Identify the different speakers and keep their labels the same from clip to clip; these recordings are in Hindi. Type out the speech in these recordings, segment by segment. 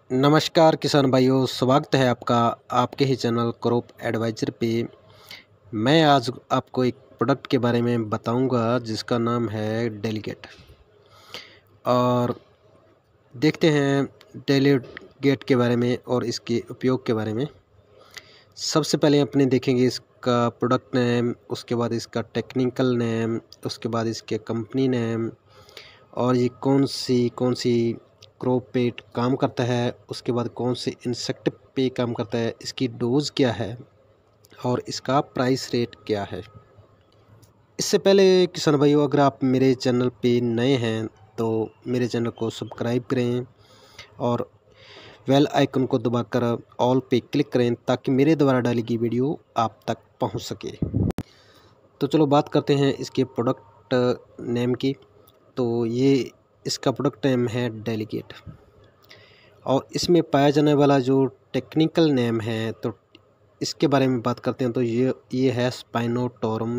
Speaker 1: नमस्कार किसान भाइयों, स्वागत है आपका आपके ही चैनल क्रॉप एडवाइज़र पे। मैं आज आपको एक प्रोडक्ट के बारे में बताऊंगा जिसका नाम है डेलीगेट। और देखते हैं डेलीगेट के बारे में और इसके उपयोग के बारे में। सबसे पहले अपने देखेंगे इसका प्रोडक्ट नेम, उसके बाद इसका टेक्निकल नेम, उसके बाद इसके कंपनी नेम और ये कौन सी क्रॉप पे काम करता है, उसके बाद कौन से इंसेक्ट पे काम करता है, इसकी डोज़ क्या है और इसका प्राइस रेट क्या है। इससे पहले किसान भाइयों, अगर आप मेरे चैनल पे नए हैं तो मेरे चैनल को सब्सक्राइब करें और बेल आइकन को दबाकर ऑल पे क्लिक करें ताकि मेरे द्वारा डाली गई वीडियो आप तक पहुंच सके। तो चलो बात करते हैं इसके प्रोडक्ट नेम की। तो ये इसका प्रोडक्ट नेम है डेलीगेट और इसमें पाया जाने वाला जो टेक्निकल नेम है तो इसके बारे में बात करते हैं। तो ये है स्पाइनोटोरम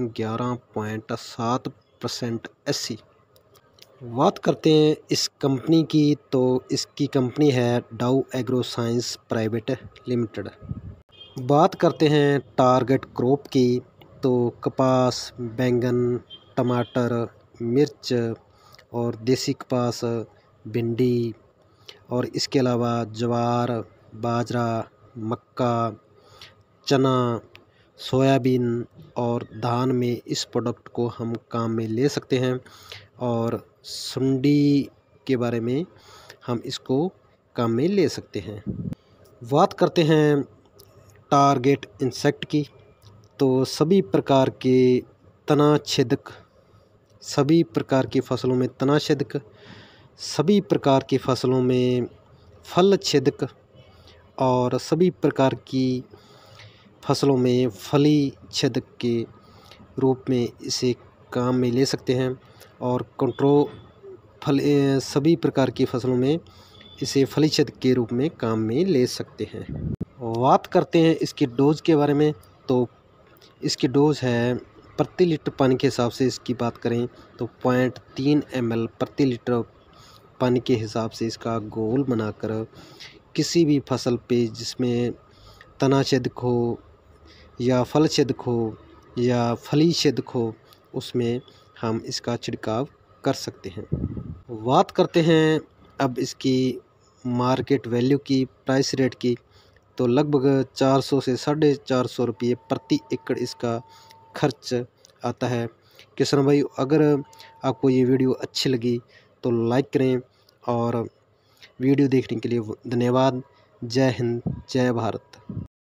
Speaker 1: 11.7% SC। बात करते हैं इस कंपनी की, तो इसकी कंपनी है डाउ एग्रो साइंस प्राइवेट लिमिटेड। बात करते हैं टारगेट क्रॉप की, तो कपास, बैंगन, टमाटर, मिर्च और देसी कपास, भिंडी और इसके अलावा ज्वार, बाजरा, मक्का, चना, सोयाबीन और धान में इस प्रोडक्ट को हम काम में ले सकते हैं। और सुंडी के बारे में हम इसको काम में ले सकते हैं। बात करते हैं टारगेट इंसेक्ट की, तो सभी प्रकार के तना छेदक, सभी प्रकार की फसलों में तना छेदक, सभी प्रकार की फसलों में फल छेदक और सभी प्रकार की फसलों में फली छेदक के रूप में इसे काम में ले सकते हैं। और सभी प्रकार की फसलों में इसे फली छेदक के रूप में काम में ले सकते हैं। बात करते हैं इसकी डोज़ के बारे में, तो इसकी डोज़ है प्रति लीटर पानी के हिसाब से इसकी बात करें तो 0.3 ml प्रति लीटर पानी के हिसाब से इसका घोल बनाकर किसी भी फसल पे जिसमें तना छेदक हो या फल छेदक हो या फली छेदक हो, उसमें हम इसका छिड़काव कर सकते हैं। बात करते हैं अब इसकी मार्केट वैल्यू की, प्राइस रेट की, तो लगभग 400 से 450 रुपये प्रति एकड़ इसका खर्च आता है। किसान भाई, अगर आपको ये वीडियो अच्छी लगी तो लाइक करें और वीडियो देखने के लिए धन्यवाद। जय हिंद, जय भारत।